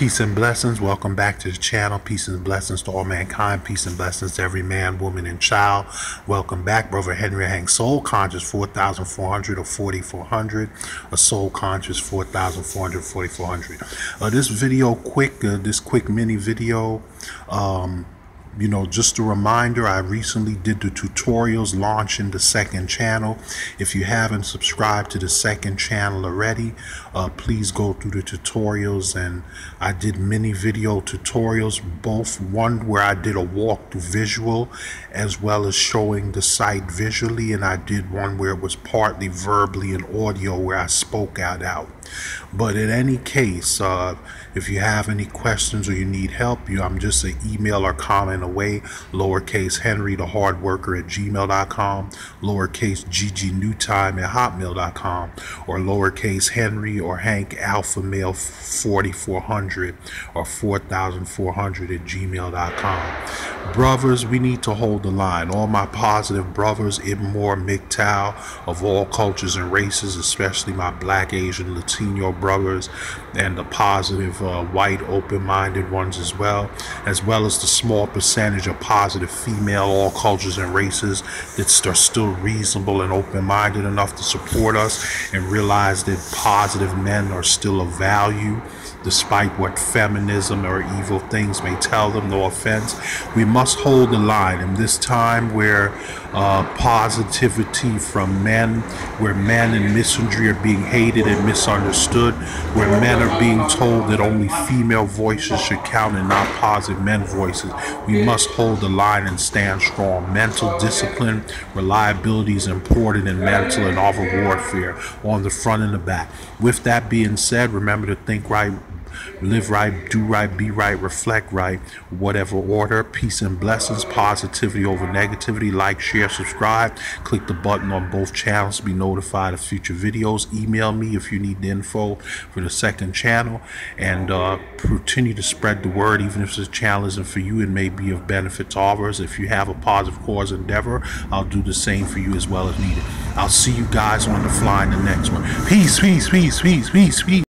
Peace and blessings. Welcome back to the channel. Peace and blessings to all mankind. Peace and blessings to every man, woman, and child. Welcome back. Brother Henry Hank, Soul Conscious 4,400 or 4,400. A Soul Conscious 4,400, 4,400. This video this quick mini video, just a reminder, I recently did the tutorials launching the second channel. If you haven't subscribed to the second channel already, please go through the tutorials. And I did mini video tutorials, both one where I did a walkthrough visual as well as showing the site visually, and I did one where it was partly verbally and audio where I spoke out. But in any case, if you have any questions or you need help, I'm just an email or comment away. Lowercase Henry the Hard Worker at gmail.com, lowercase GGNewtime at hotmail.com, or lowercase Henry or Hank Alpha Male 4400 or 4400 at gmail.com. Brothers, we need to hold the line. All my positive brothers, Ibmore, MGTOW, of all cultures and races, especially my Black, Asian, Latino brothers, and the positive white open-minded ones as well as the small percentage of positive female, all cultures and races that are still reasonable and open-minded enough to support us and realize that positive men are still of value despite what feminism or evil things may tell them. No offense. We must hold the line in this time where positivity from men, where men and misandry are being hated and misunderstood, where men are being told that only female voices should count and not positive men voices. We must hold the line and stand strong. Mental discipline, reliability is important in mental and other warfare on the front and the back. With that being said, remember to think right, live right, do right, be right, reflect right, whatever order. Peace and blessings, positivity over negativity. Like, share, subscribe. Click the button on both channels to be notified of future videos. Email me if you need the info for the second channel, and continue to spread the word. Even if this channel isn't for you, it may be of benefit to others. If you have a positive cause endeavor, I'll do the same for you as well as needed. I'll see you guys on the fly in the next one. Peace, peace, peace, peace, peace, peace.